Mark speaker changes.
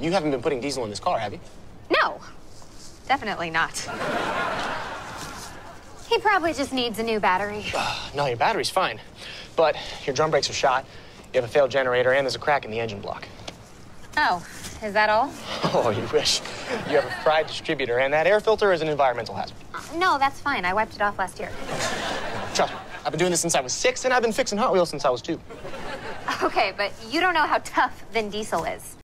Speaker 1: You haven't been putting diesel in this car, have you?
Speaker 2: No, definitely not. He probably just needs a new battery.
Speaker 1: No, your battery's fine. But your drum brakes are shot, you have a failed generator, and there's a crack in the engine block.
Speaker 2: Oh, is that all?
Speaker 1: Oh, you wish. You have a fried distributor, and that air filter is an environmental hazard.
Speaker 2: No, that's fine. I wiped it off last year.
Speaker 1: Trust me, I've been doing this since I was 6, and I've been fixing Hot Wheels since I was 2.
Speaker 2: Okay, but you don't know how tough Vin Diesel is.